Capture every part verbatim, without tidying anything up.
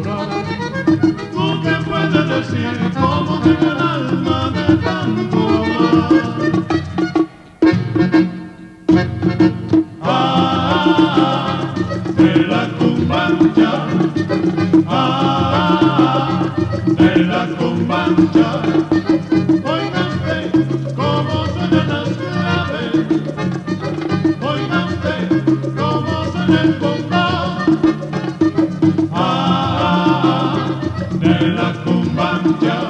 ¿Tú qué puedes decir cómo tiene el alma de tanto amar? Ah, de la cumbancha, ah, de la cumbancha. Oiga usted cómo suenan las claves, oiga usted cómo suena el compás. Ah, de la cumbancha,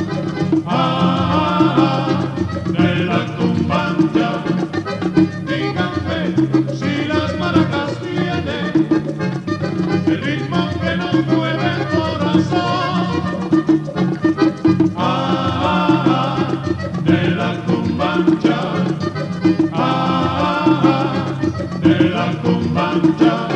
ah, de la cumbancha. Díganme si las maracas tienen el ritmo que nos mueve el corazón. Ah, de la cumbancha, ah, de la cumbancha.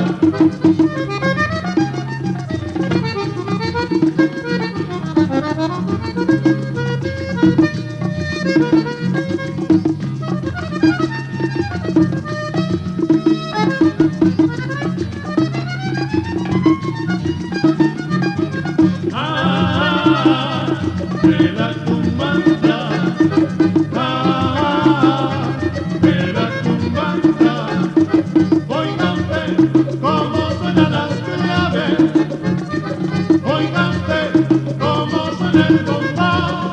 Ah, de la cumbancha, ah, de la cumbancha. Oiga usted cómo suenan las claves, oiga usted cómo suena el compás.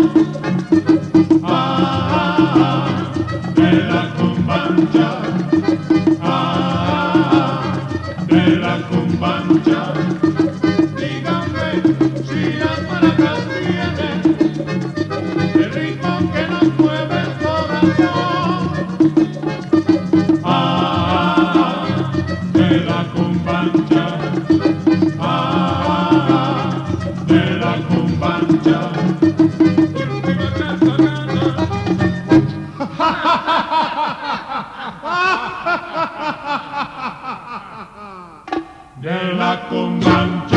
Ah, de la cumbancha, ah, de la cumbancha. Díganme si las maracas tienen el ritmo que nos mueve el corazón. Ah, de la cumbancha, ah, de la cumbancha. De la cumbancha.